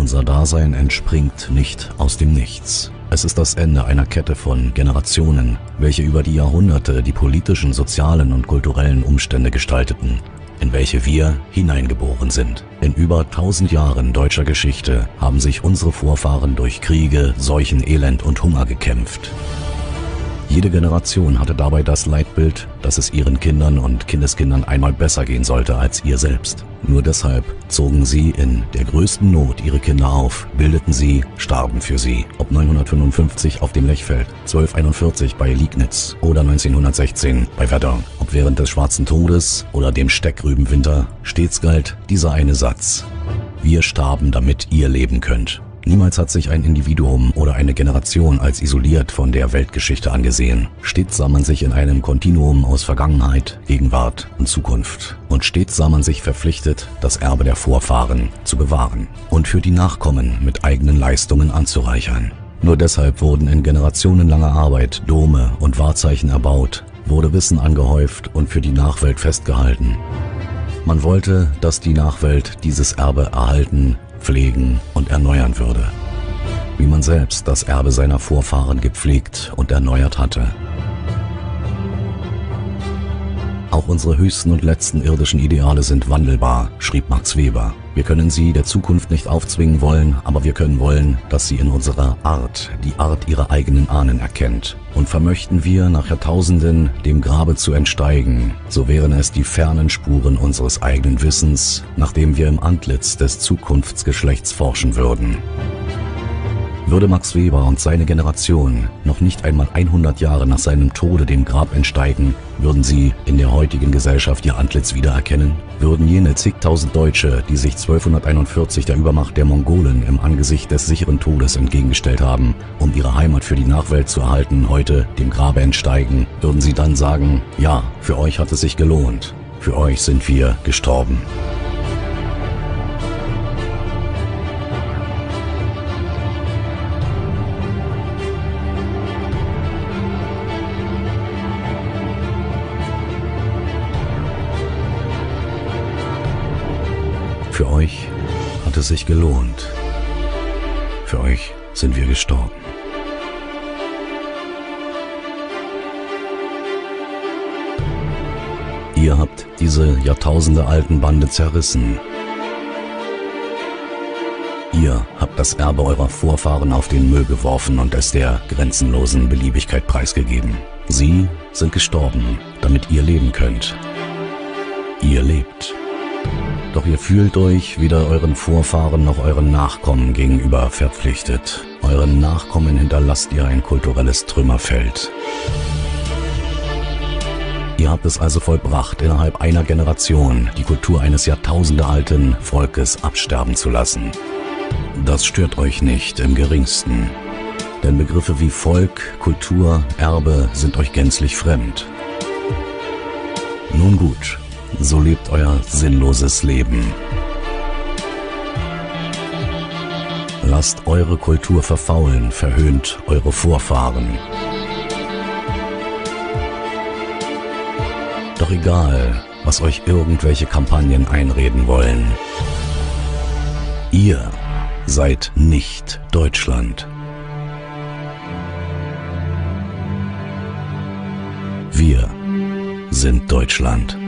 Unser Dasein entspringt nicht aus dem Nichts. Es ist das Ende einer Kette von Generationen, welche über die Jahrhunderte die politischen, sozialen und kulturellen Umstände gestalteten, in welche wir hineingeboren sind. In über 1000 Jahren deutscher Geschichte haben sich unsere Vorfahren durch Kriege, Seuchen, Elend und Hunger gekämpft. Jede Generation hatte dabei das Leitbild, dass es ihren Kindern und Kindeskindern einmal besser gehen sollte als ihr selbst. Nur deshalb zogen sie in der größten Not ihre Kinder auf, bildeten sie, starben für sie. Ob 955 auf dem Lechfeld, 1241 bei Liegnitz oder 1916 bei Verdun. Ob während des Schwarzen Todes oder dem Steckrübenwinter, stets galt dieser eine Satz: Wir starben, damit ihr leben könnt. Niemals hat sich ein Individuum oder eine Generation als isoliert von der Weltgeschichte angesehen. Stets sah man sich in einem Kontinuum aus Vergangenheit, Gegenwart und Zukunft. Und stets sah man sich verpflichtet, das Erbe der Vorfahren zu bewahren und für die Nachkommen mit eigenen Leistungen anzureichern. Nur deshalb wurden in generationenlanger Arbeit Dome und Wahrzeichen erbaut, wurde Wissen angehäuft und für die Nachwelt festgehalten. Man wollte, dass die Nachwelt dieses Erbe erhalten, pflegen und erneuern würde, wie man selbst das Erbe seiner Vorfahren gepflegt und erneuert hatte. Auch unsere höchsten und letzten irdischen Ideale sind wandelbar, schrieb Max Weber. Wir können sie der Zukunft nicht aufzwingen wollen, aber wir können wollen, dass sie in unserer Art, die Art ihrer eigenen Ahnen erkennt. Und vermöchten wir nach Jahrtausenden dem Grabe zu entsteigen, so wären es die fernen Spuren unseres eigenen Wissens, nach dem wir im Antlitz des Zukunftsgeschlechts forschen würden. Würde Max Weber und seine Generation noch nicht einmal 100 Jahre nach seinem Tode dem Grab entsteigen, würden sie in der heutigen Gesellschaft ihr Antlitz wiedererkennen? Würden jene zigtausend Deutsche, die sich 1241 der Übermacht der Mongolen im Angesicht des sicheren Todes entgegengestellt haben, um ihre Heimat für die Nachwelt zu erhalten, heute dem Grabe entsteigen, würden sie dann sagen: Ja, für euch hat es sich gelohnt, für euch sind wir gestorben. Für euch hat es sich gelohnt. Für euch sind wir gestorben. Ihr habt diese jahrtausendealten Bande zerrissen. Ihr habt das Erbe eurer Vorfahren auf den Müll geworfen und es der grenzenlosen Beliebigkeit preisgegeben. Sie sind gestorben, damit ihr leben könnt. Ihr lebt. Doch ihr fühlt euch weder euren Vorfahren noch euren Nachkommen gegenüber verpflichtet. Euren Nachkommen hinterlasst ihr ein kulturelles Trümmerfeld. Ihr habt es also vollbracht, innerhalb einer Generation die Kultur eines jahrtausendealten Volkes absterben zu lassen. Das stört euch nicht im geringsten, denn Begriffe wie Volk, Kultur, Erbe sind euch gänzlich fremd. Nun gut. So lebt euer sinnloses Leben. Lasst eure Kultur verfaulen, verhöhnt eure Vorfahren. Doch egal, was euch irgendwelche Kampagnen einreden wollen. Ihr seid nicht Deutschland. Wir sind Deutschland.